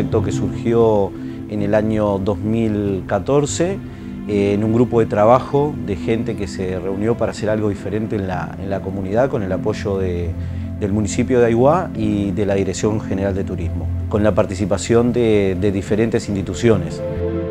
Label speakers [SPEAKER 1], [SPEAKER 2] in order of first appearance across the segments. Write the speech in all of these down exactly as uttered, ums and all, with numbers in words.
[SPEAKER 1] proyecto que surgió en el año dos mil catorce eh, en un grupo de trabajo de gente que se reunió para hacer algo diferente en la, en la comunidad con el apoyo de, del municipio de Aiguá y de la Dirección General de Turismo, con la participación de, de diferentes instituciones.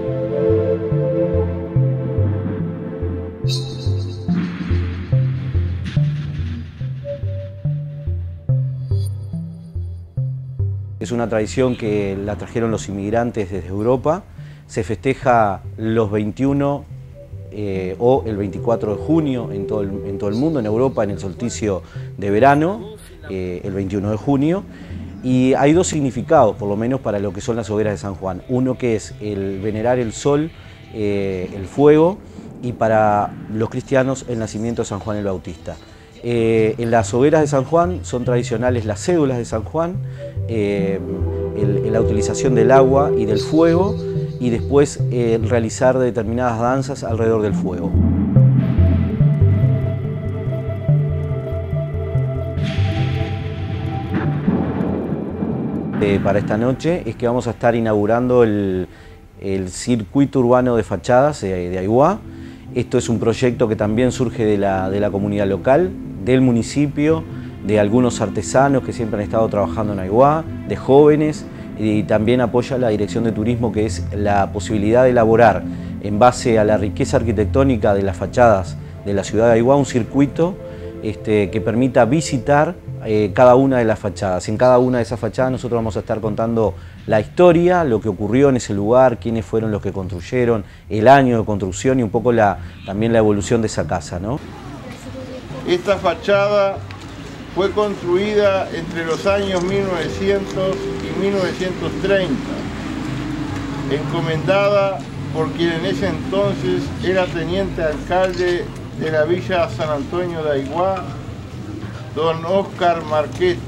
[SPEAKER 1] Es una tradición que la trajeron los inmigrantes desde Europa. Se festeja los veintiuno eh, o el veinticuatro de junio en todo, el, en todo el mundo, en Europa en el solsticio de verano, eh, el veintiuno de junio. Y hay dos significados, por lo menos para lo que son las hogueras de San Juan. Uno que es el venerar el sol, eh, el fuego, y para los cristianos el nacimiento de San Juan el Bautista. Eh, en las hogueras de San Juan son tradicionales las cédulas de San Juan, eh, el, la utilización del agua y del fuego, y después eh, realizar determinadas danzas alrededor del fuego. Eh, para esta noche es que vamos a estar inaugurando el, el circuito urbano de fachadas de, de Aiguá. Esto es un proyecto que también surge de la, de la comunidad local, del municipio, de algunos artesanos que siempre han estado trabajando en Aiguá, de jóvenes, y también apoya la Dirección de Turismo, que es la posibilidad de elaborar, en base a la riqueza arquitectónica de las fachadas de la ciudad de Aiguá, un circuito este, que permita visitar eh, cada una de las fachadas. En cada una de esas fachadas nosotros vamos a estar contando la historia, lo que ocurrió en ese lugar, quiénes fueron los que construyeron, el año de construcción y un poco la, también la evolución de esa casa, ¿no?
[SPEAKER 2] Esta fachada fue construida entre los años mil novecientos y mil novecientos treinta, encomendada por quien en ese entonces era teniente alcalde de la villa San Antonio de Aiguá, don Óscar Marchetti.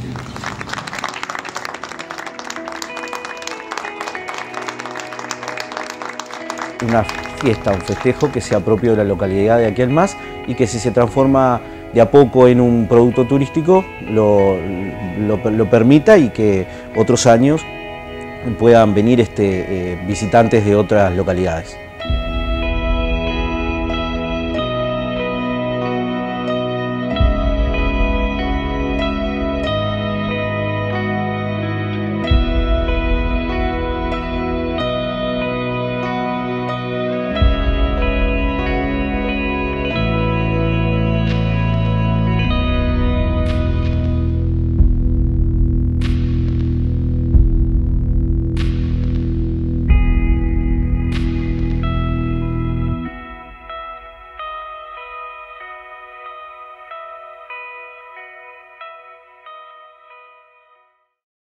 [SPEAKER 1] Una fiesta, un festejo que sea propio de la localidad de Aquelmás y que si se transforma de a poco en un producto turístico lo, lo, lo permita y que otros años puedan venir este, eh, visitantes de otras localidades.